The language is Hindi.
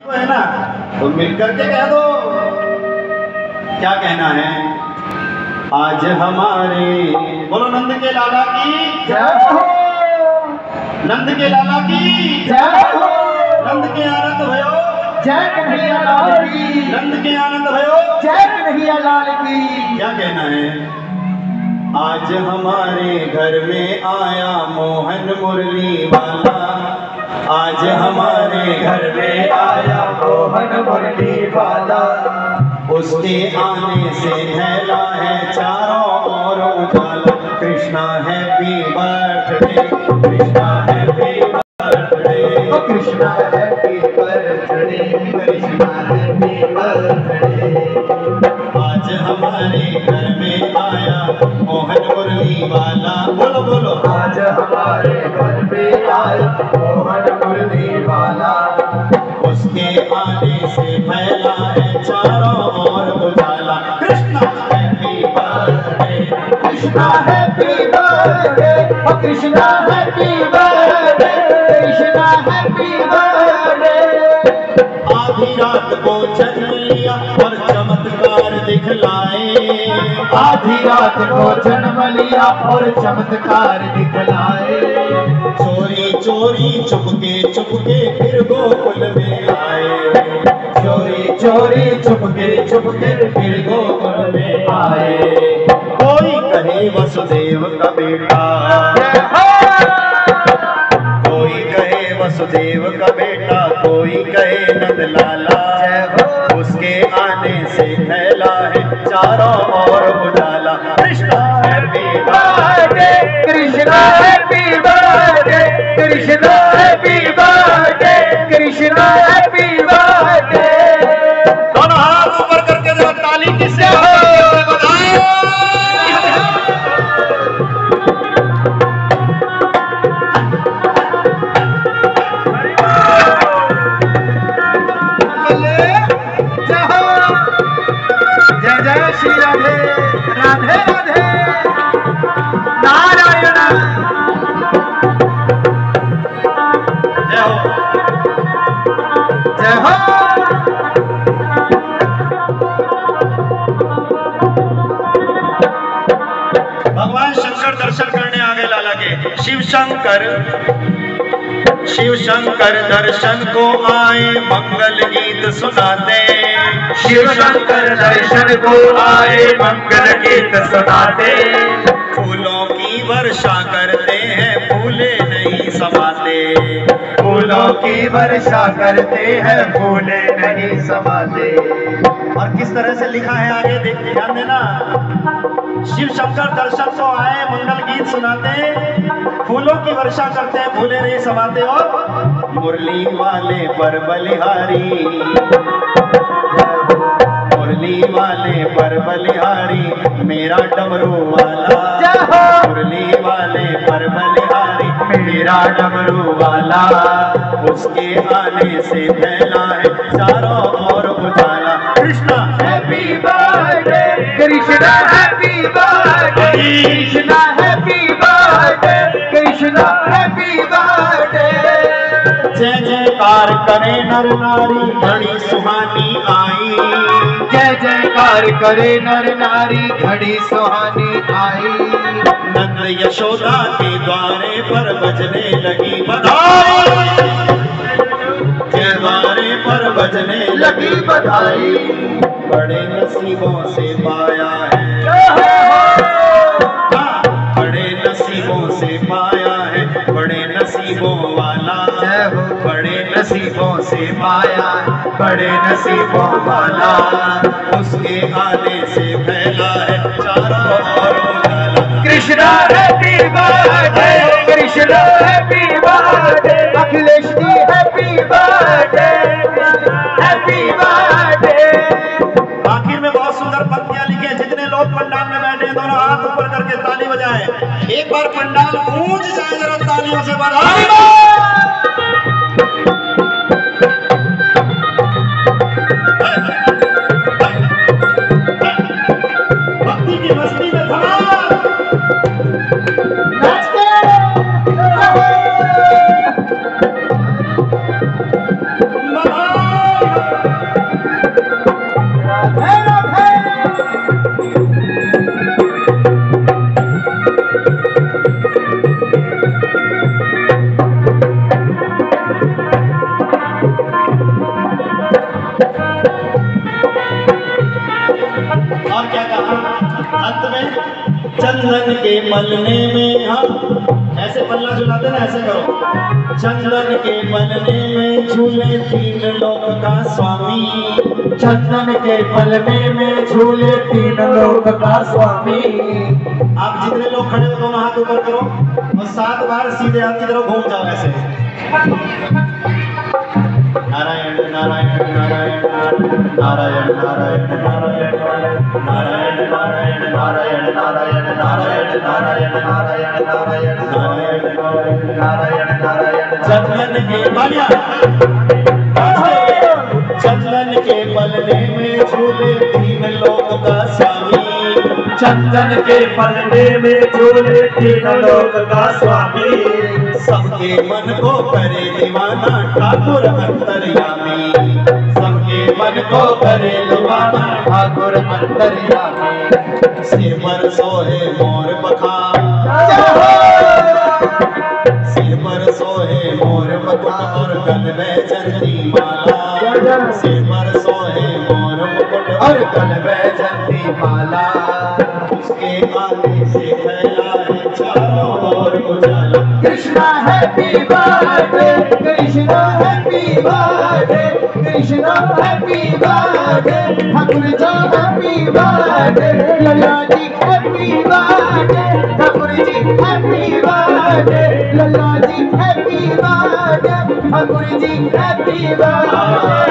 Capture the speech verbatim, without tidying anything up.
है ना, तो मिलकर के कह दो क्या कहना है। आज हमारे बोलो नंद के लाला की जय हो, नंद के लाला की जय हो, नंद के आनंद भयो, जय कन्हैया लाल की, नंद के आनंद भयो, जय कन्हैया लाल की। क्या कहना है। आज हमारे घर में आया मोहन मुरली वाला, आज हमारे घर में आया मोहन मुरली वाला, उसके आने से फैला है चारों ओर उजाला। Krishna happy birthday, Krishna happy birthday, ओ Krishna happy birthday, Krishna happy birthday. आज हमारे घर में आया मोहन मुरली वाला, बोलो बोलो। आज हमारे घर में आया मोहन मुरली वाला, उसके आने से फैला है चारों ओर उजाला। Krishna happy birthday, Krishna happy birthday, ओ Krishna happy birthday, Krishna happy birthday. आधी रात को जन्म लिया और चमत्कार दिखलाए, आधी रात को जन्म लिया और चमत्कार दिखलाए। चोरी चोरी चुपके चुपके फिर गोकुल में आए, चोरी चोरी चुपके चुपके फिर गोकुल में आए। कोई कहे वसुदेव का बेटा, कोई कहे वसुदेव का बेटा, कोई कहे नंद लाला। उसके आने से फैला है चारों ओर उजाला। Krishna happy birthday, Krishna happy birthday, Krishna happy birthday, Krishna happy birthday. दोनों हाथ ऊपर करके जरा ताली की से जय जय श्री राधे राधे राधे नारायण। जय हो। जय हो। भगवान शंकर दर्शन करने आ गए लाला के। शिव शंकर शिव शंकर दर्शन को आए, मंगल गीत सुनाते। शिव शंकर दर्शन को आए, मंगल गीत सुनाते। फूलों की वर्षा करते हैं, फूले नहीं समाते। फूलों की वर्षा करते हैं, फूले नहीं समाते। और किस तरह से लिखा है आगे देख ध्यान देना। शिव शंकर दर्शन को आए, मंगल गीत सुनाते, फूलों की वर्षा करते हैं, फूले नहीं समाते। और मुरली वाले पर बलिहारी, मुरली वाले पर बलिहारी, मेरा डमरू वाला। मुरली वाले पर बलिहारी, मेरा डमरू वाला। उसके आने से फैला है चारों ओर उजाला। Krishna happy birthday, Krishna happy birthday, Krishna happy birthday, Krishna happy birthday. जय जयकार करे नर नारी, घड़ी सुहानी आई। जय जयकार करे नर नारी, घड़ी सुहानी आई। नंद यशोदा के द्वारे पर बजने लगी बधाई, के द्वारे पर बजने लगी बधाई। बड़े नसीबों से पाया है, हाँ, बड़े नसीबों से पाया है, बड़े नसीबों वाला। बड़े नसीबों से पाया, बड़े नसीबों वाला। उसके आने से फैला है चारों ओर उजाला। Krishna happy birthday, Krishna happy birthday, Akhilesh ji happy birthday, happy birthday. आखिर में बहुत सुंदर पंक्तियां लिखी हैं। जितने लोग पंडाल में बैठे हैं, दोनों हाथ ऊपर करके ताली बजाएं। एक बार पंडाल गूंज जाए जरा तालियों से बधाई। भक्ति की मस्ती में धमाल। बधाई। और क्या कहा अंत में, चंदन के पलने में, हम ऐसे पल्ला झुलाते ना, ऐसे करो। चंदन के पलने में झूले तीन लोक का स्वामी, चंदन के पलने में झूले तीन लोक का स्वामी। आप जितने लोग खड़े हो दोनों हाथ ऊपर करो और सात बार सीधे हाथ की तरफ घूम जाओ ऐसे। नारायण नारायण नारायण नारायण नारायण नारायण नारायण नारायण नारायण नारायण नारायण नारायण नारायण नारायण नारायण नारायण। चंदन के बालिया, चंदन के पलने में झूले तीन लोक का स्वामी, चंदन के पलने में झूले तीन लोक का स्वामी। सबके मन को करे दीवाना ठाकुर अंतर्यामी, सबके मन को करे दीवाना ठाकुर अंतर्यामी। सिर पर सोहे मोर पखार, सिर पर सोहे मोर मुकुट और गल में जंती माला, सिर पर सोहे मोर मुकुट और गल में जंती माला। उसके आगे से फैला है चारों ओर उजाला। Krishna happy birthday, Krishna happy birthday, Krishna happy birthday, Thakur ji happy birthday, Lalla ji happy birthday, Thakur ji happy birthday, Lalla ji happy birthday, Thakur ji happy birthday.